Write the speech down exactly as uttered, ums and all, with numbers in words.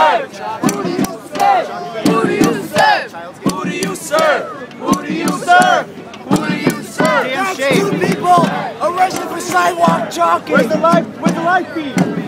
serve? Who do you serve? Who do you serve? Who do you serve? Who do you serve? Who do you serve? That's two people arrested for sidewalk jockeying. Where's the life? Where's the life feed?